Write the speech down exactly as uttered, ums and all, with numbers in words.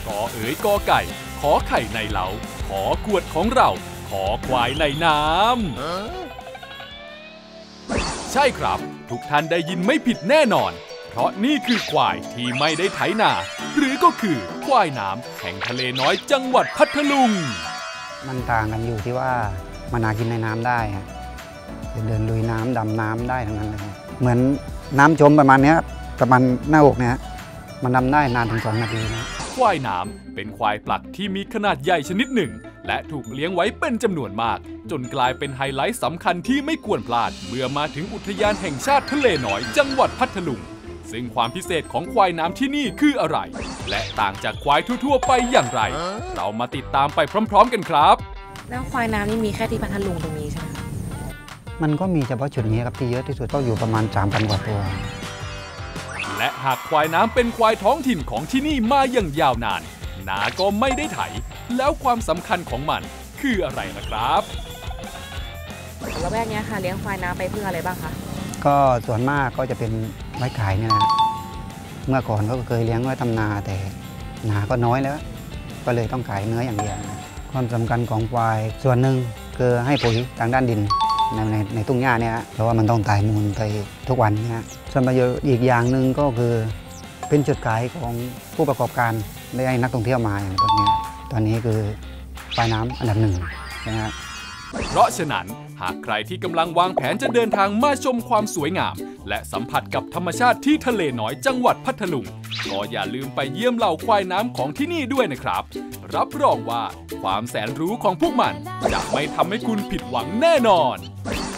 กอเอ๋ยกอไก่ขอไข่ในเล้าขอกวดของเราขอควายในน้ำใช่ครับทุกท่านได้ยินไม่ผิดแน่นอนเพราะนี่คือควายที่ไม่ได้ไถนาหรือก็คือควายน้ำแห่งทะเลน้อยจังหวัดพัทลุงมันต่างกันอยู่ที่ว่ามันหากินในน้ำได้เดินลุยน้ำดำน้ำได้ทั้งนั้นเลยเหมือนน้ำจมประมาณนี้ประมาณหน้าอกเนี่ยมันดำได้นานถึงสองนาทีนะควายน้ำเป็นควายปลักที่มีขนาดใหญ่ชนิดหนึ่งและถูกเลี้ยงไว้เป็นจำนวนมากจนกลายเป็นไฮไลท์สำคัญที่ไม่ควรพลาดเมื่อมาถึงอุทยานแห่งชาติทะเลน้อยจังหวัดพัทลุงซึ่งความพิเศษของควายน้ำที่นี่คืออะไรและต่างจากควายทั่วๆไปอย่างไรเรามาติดตามไปพร้อมๆกันครับแล้วควายน้ำนี่มีแค่ที่พัทลุงตรงนี้ใช่ไหมมันก็มีเฉพาะจุดนี้ครับที่เยอะที่สุดก็อยู่ประมาณ สามพัน กว่าตัวและหากควายน้ำเป็นควายท้องถิ่นของที่นี่มาอย่างยาวนานนาก็ไม่ได้ไถแล้วความสำคัญของมันคืออะไรล่ะครับแล้วแวกนี้ค่ะเลี้ยงควายน้ำไปเพื่ออะไรบ้างคะก็ส่วนมากก็จะเป็นไว้ขายเนี่ยนะเมื่อก่อนก็เคยเลี้ยงไว้ทำนาแต่นาก็น้อยแล้วก็เลยต้องขายเนื้ออย่างเดียวนะความสำคัญของควายส่วนหนึ่งคือให้ปุ๋ยทางด้านดินในในในทุ่งหญ้าเนี่ยเพราะว่ามันต้องตายมูลไปทุกวันเนี่ยส่วนประโยชน์อีกอย่างหนึ่งก็คือเป็นจุดขายของผู้ประกอบการได้ให้นักท่องเที่ยวมาอย่างพวกนี้ตอนนี้คือปลายน้ำอันดับหนึ่งนะครับเพราะฉะนั้นหากใครที่กำลังวางแผนจะเดินทางมาชมความสวยงามและสัมผัสกับธรรมชาติที่ทะเลน้อยจังหวัดพัทลุงก็อย่าลืมไปเยี่ยมเหล่าควายน้ำของที่นี่ด้วยนะครับรับรองว่าความแสนรู้ของพวกมันจะไม่ทำให้คุณผิดหวังแน่นอน